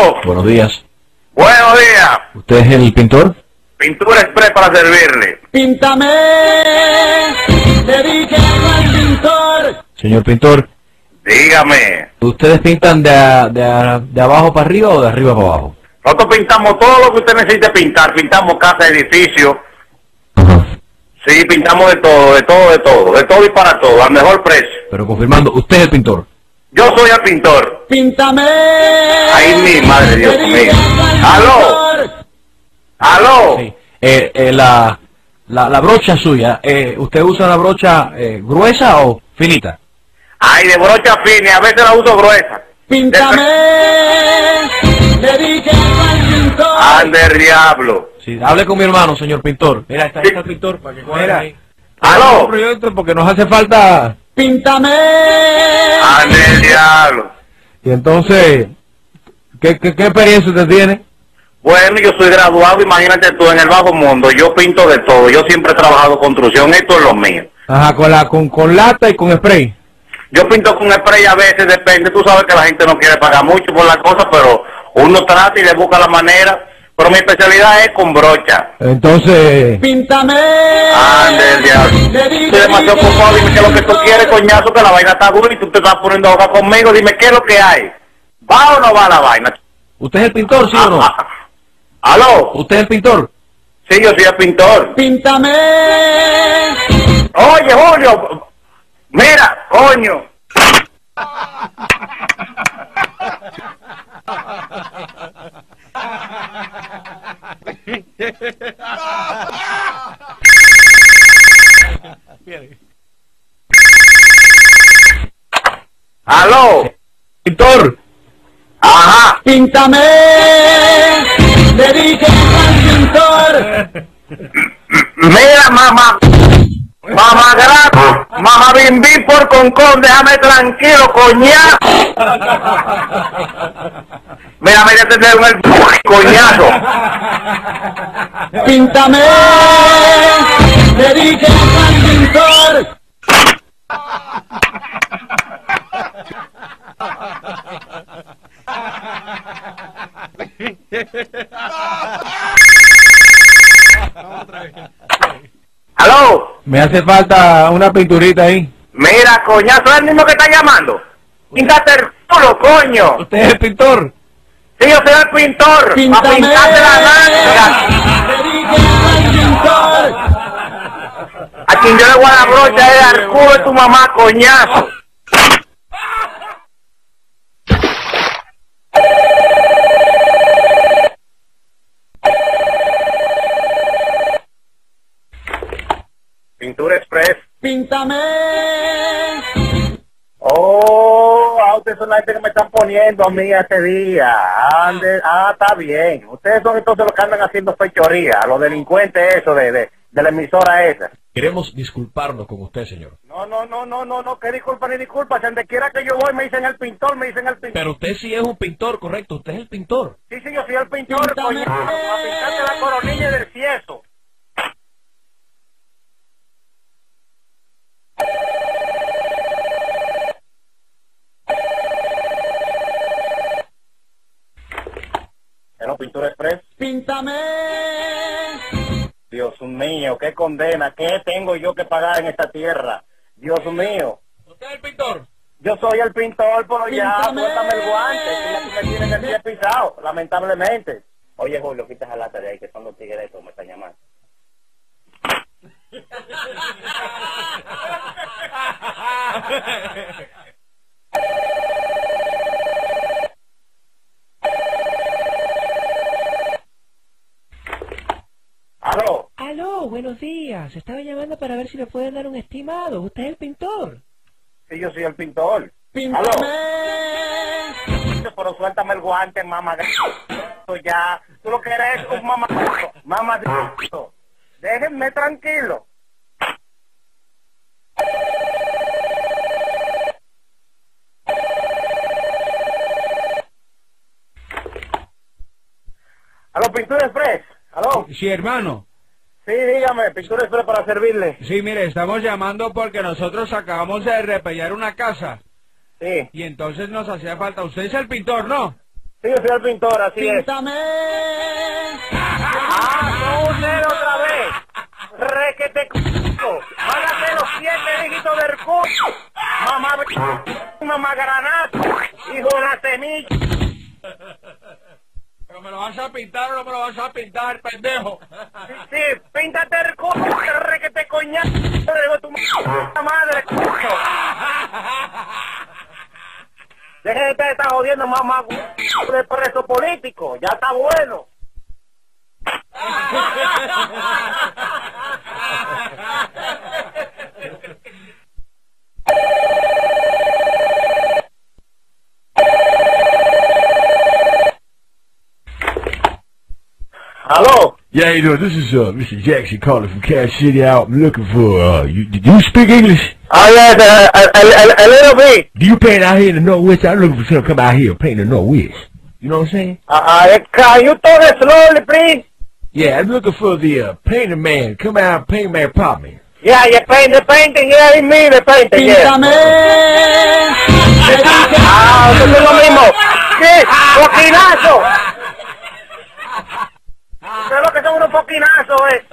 ¡Aló! Buenos días. Buenos días. ¿Usted es el pintor? Pintura Express para servirle. Píntame, dedíquenlo al pintor. Señor pintor, Dígame. ¿ustedes pintan de abajo para arriba o de arriba para abajo? Nosotros pintamos todo lo que usted necesite pintar. Pintamos casa, edificio. Ajá. Sí, pintamos de todo y para todo, al mejor precio. Pero confirmando, ¿usted es el pintor? Yo soy el pintor. Píntame. Ay, mi madre, Dios mío. dedíquenlo al ¡Aló! pintor. ¡Aló! Sí. La brocha suya, ¿usted usa la brocha gruesa o finita? Ay, de brocha fina, a veces la uso gruesa. Píntame, dedíquenlo al pintor. ¡Ande el diablo! Sí, hable con mi hermano, señor pintor. Mira, está el pintor para que cuadre ahí. ¡Aló! Proyecto porque nos hace falta. Píntame. ¡Ande el diablo! Y entonces, ¿qué experiencia usted tiene? Bueno, yo soy graduado, imagínate tú, en el bajo mundo. Yo pinto de todo. Yo siempre he trabajado construcción, esto es lo mío. Ajá, con lata y con spray. Yo pinto con spray a veces, depende. Tú sabes que la gente no quiere pagar mucho por la cosa, pero uno trata y le busca la manera. Pero mi especialidad es con brocha. Entonces, Píntame. Ande el diablo. Estoy demasiado ocupado, dime qué es lo que tú quieres, coñazo, que la vaina está dura y tú te estás poniendo a jugar conmigo. Dime qué es lo que hay. ¿Va o no va la vaina? ¿usted es el pintor, sí o no? ¿Aló? ¿Usted es el pintor? Sí, yo soy el pintor. Píntame. Oye, Julio, mira, coño. ¿Aló? Pintor. Ajá. Píntame, dedíquenlo al pintor. Mira, mamá. Mamá grato. Mamá bimbi por concón. Déjame tranquilo, coñazo. Mira, mira, te tengo el coñazo. Píntame, dedíquenlo al pintor. ¿Aló? Me hace falta una pinturita ahí. Mira, coñazo, es el mismo que está llamando. Píntate el culo, coño. ¿Usted es el pintor? Sí, yo soy el pintor. A Píntame, pintarte la nalga. dedíquenlo al pintor. A quien yo le voy a dar brocha es al culo de tu mamá, coñazo. Pintura Express. Píntame. Oh, ustedes son la gente que me están poniendo a mí este día. Ande, está bien. Ustedes son entonces los que andan haciendo fechoría, los delincuentes eso de la emisora esa. Queremos disculparnos con usted, señor. No, que disculpa ni disculpa. Si donde quiera que yo voy me dicen el pintor, me dicen el pintor. Pero usted sí es un pintor, correcto. Usted es el pintor. Sí, yo soy el pintor, Píntame. coño. A pintarte la coronilla del cieso. ¿Pero Pintura Express? Píntame. Dios mío, qué condena, ¿qué tengo yo que pagar en esta tierra? Dios mío. ¿Usted es el pintor? Yo soy el pintor, pero ya, Píntame. suéltame el guante, que ya tú me tienes el pie pisado, lamentablemente. Oye, Julio, quita esa lata de ahí, que son los tigres que me están llamando. ¿Aló? Aló, buenos días. Estaba llamando para ver si me pueden dar un estimado. ¿Usted es el pintor? Sí, yo soy el pintor. Píntame. Pero suéltame el guante, mamá. Ya, tú lo que eres es un mamá. Mamá, déjenme tranquilo. ¿Aló, Pintura Express? ¿Aló? Sí, hermano. Sí, dígame, Pintura Express para servirle. Sí, mire, estamos llamando porque nosotros acabamos de repellar una casa Sí, y entonces nos hacía falta. Usted es el pintor, ¿no? Sí, yo soy el pintor, así es. Píntame. Ah, usted otra vez. Requete c***o. Van a ser los 7 dígitos del c***o. Mamá granazo. Hijo de la semilla. ¿Pero me lo vas a pintar o no me lo vas a pintar, pendejo? Sí, píntate el c***o. Requete coñazo. Digo tu madre, c***o. Deje de estar jodiendo mamá de preso político. Ya está bueno. Hello. Yeah, how you doing? This is Mr. Jackson calling from Cash City out. I'm looking for do you speak English? Oh yes, a little bit. Do you paint out here in the Northwest? I'm looking for someone to come out here and paint in the Northwest. You know what I'm saying? Can you talk slowly, please? Yeah, I'm looking for the painter man. Come out and paint my apartment. Yeah, you paint the painting. Yeah, it's me the painting. Yeah. Píntame. Eso es lo mismo. ¿Qué? ¡Poquinazo! ¿Qué es lo que son unos poquinazos,